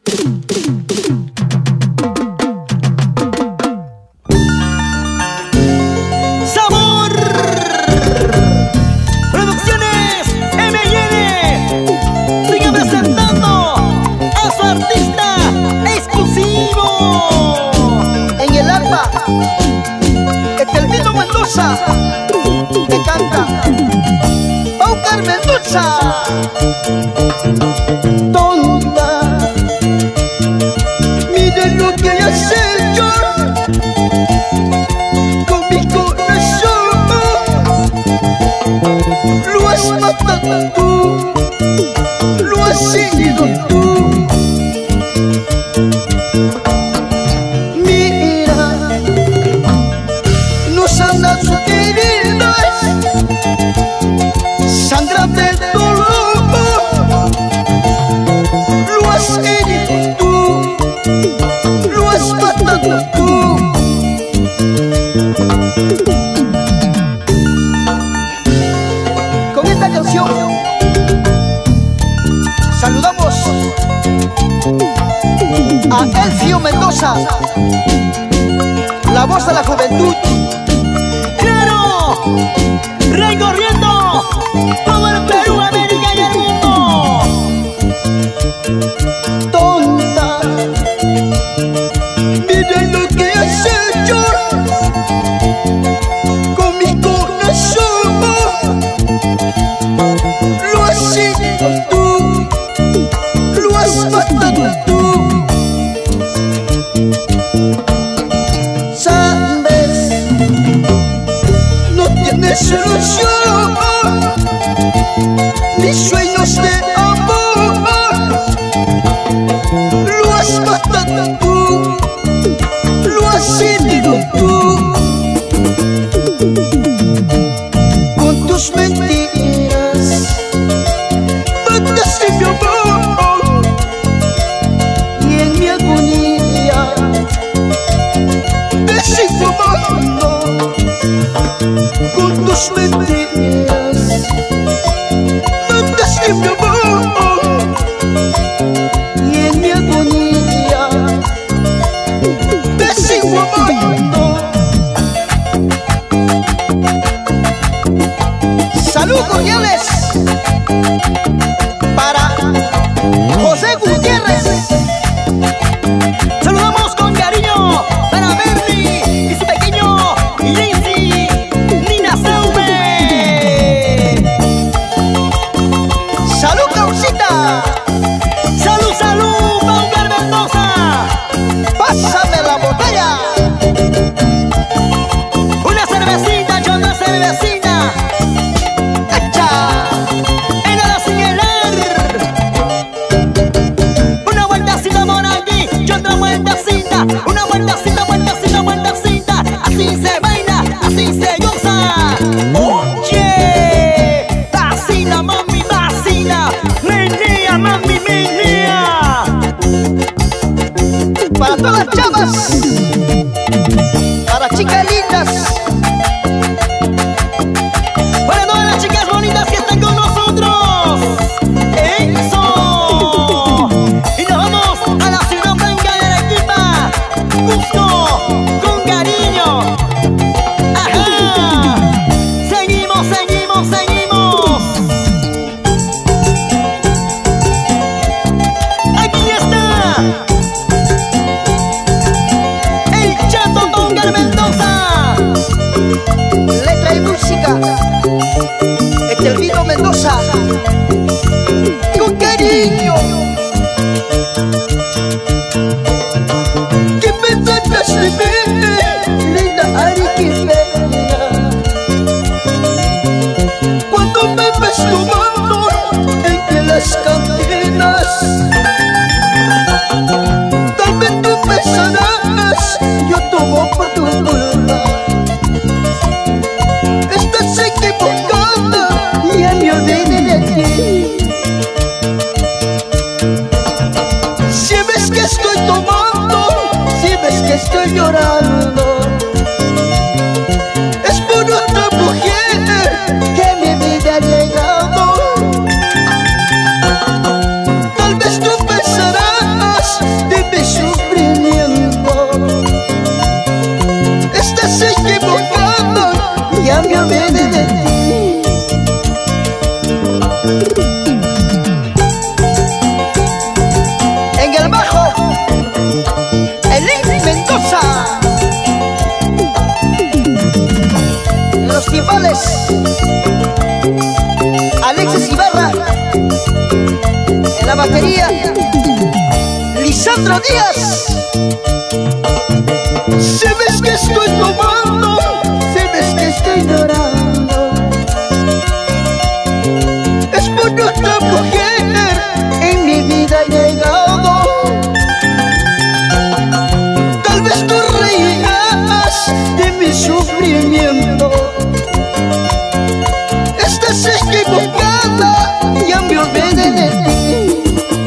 Sabor Producciones M&N sigue presentando a su artista exclusivo. En el alma, Estelvino Mendoza, que canta Pau Carmen Mendoza. Tonta, mire lo que has hecho con mi corazón. Lo has matado tú, lo has herido tú. Mira, no sanas sus heridas, sangra de dolor. Lo has herido tú, lo has matado tú. Con esta canción saludamos a Elfio Mendoza, la voz de la juventud. ¡Claro! Recorriendo todo el Perú, América y el mundo. Tonta, mira lo que has hecho con mi corazón. Lo has herido tú, lo has matado tú. Sabes, no tienes solución, ni sueños de amor. Lo has matado tú, lo has herido tú. Con tus mentiras mataste mi amor, y en mi agonía te sigo amando. Con tus mentiras mataste mi amor, y en mi agonía te sigo amando. Salud cordiales para José Gutiérrez. Saludamos con cariño para Bernie y su pequeño Lindsay Nina Saume. Salud Causita, Salud, salud, Pau Carmen Mendoza. pásame la botella. Una cervecita, yo una cervecita. Echa, En la señalar. Una vueltacita por aquí y otra vueltacita. Una vueltacita, vueltacita, vueltacita. Así se baila, así se goza. Oye, vacila, mami, vacila. Menea, mami, menea. para todas las chavas, para chicas lindas, Para todas las chicas bonitas que están con nosotros. ¡Eso! Y nos vamos a la ciudad blanca de Arequipa, Cusco, con cariño. ¡Ajá! Seguimos, seguimos, seguimos. Aquí está el Chato Pau Carmen Mendoza. letra y música. Estelvino Mendoza, con cariño. ¿Qué pensas de mí, linda arequipeña? Cuando me ves tomando entre las cantinas, tal vez tú pensarás, yo tomo por tu culpa. Estás equivocada, ya me olvidé de ti. Si ves que estoy tomando, si ves que estoy llorando, es por otra mujer que mi vida ha llegado. Tal vez tú pensarás, Lisandro Díaz. Si ves que estoy tomando, si ves que estoy llorando, es por otra mujer en mi vida he llegado. Tal vez tú reirás de mi sufrimiento. Estás equivocada, ya me olvidé de ti.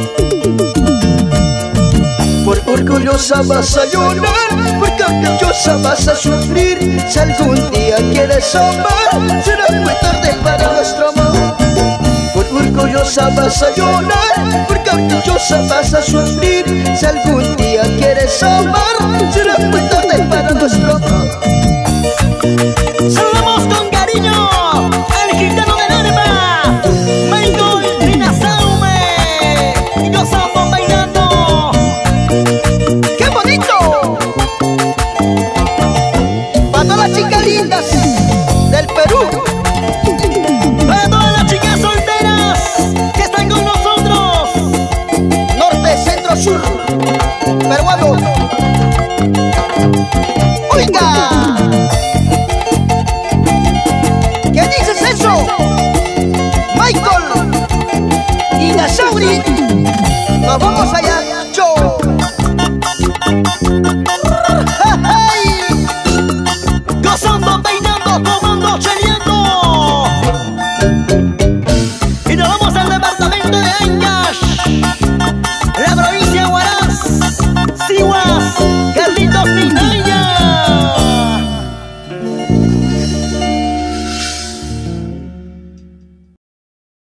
Por orgullosa vas a llorar, por orgullosa vas a sufrir. Si algún día quieres amar, será muy tarde para nuestro amor. Por orgullosa vas a llorar, por orgullosa vas a sufrir. Si algún día quieres amar, será muy tarde para nuestro amor. Saludamos con cariño al gitano del alma, Michael Rinasaume, y gozamos bailando. ¡Qué bonito! Para todas las chicas lindas del Perú, Para todas las chicas solteras que están con nosotros, norte, centro, sur, peruano.